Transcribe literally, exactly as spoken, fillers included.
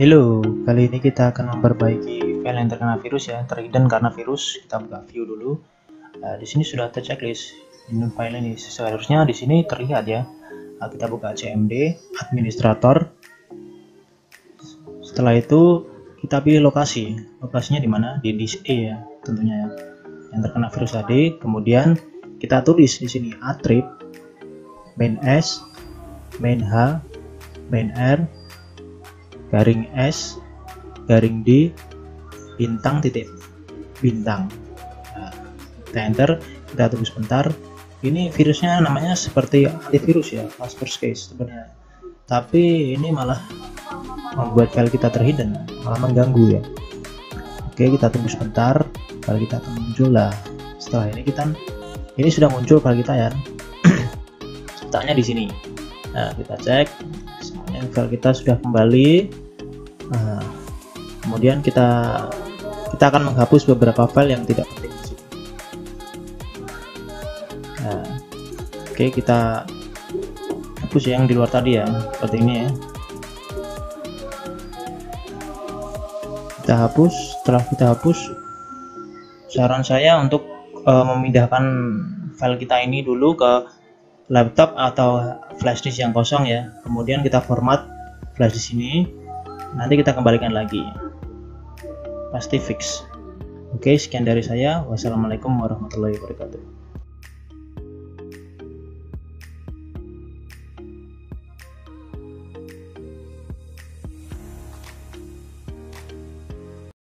Halo, kali ini kita akan memperbaiki file yang terkena virus ya, terhidden karena virus. Kita buka view dulu. Nah, di sini sudah ada checklist. Ini file ini seharusnya di sini terlihat ya. Nah, kita buka cmd administrator. Setelah itu kita pilih lokasi. Lokasinya di mana? Di disk E ya, tentunya ya. Yang terkena virus tadi. Kemudian kita tulis di sini attrib main S, main H, main R, garing S, garing D, bintang titik bintang. Nah, kita enter, kita tunggu sebentar. Ini virusnya namanya seperti antivirus ya, Kaspersky sebenarnya. Tapi ini malah membuat file kita terhidden, malah mengganggu ya. Oke, kita tunggu sebentar, file kita akan muncul lah. Setelah ini kita, ini sudah muncul file kita ya. Letaknya di sini. Nah, kita cek, semuanya file kita sudah kembali. Nah, kemudian kita kita akan menghapus beberapa file yang tidak penting di sini. Nah, oke, kita hapus yang di luar tadi ya, seperti ini ya. Kita hapus. Setelah kita hapus, saran saya untuk uh, memindahkan file kita ini dulu ke laptop atau flash disk yang kosong ya. Kemudian kita format flash disk ini. Nanti kita kembalikan lagi, pasti fix. Oke, sekian dari saya. Wassalamualaikum warahmatullahi wabarakatuh.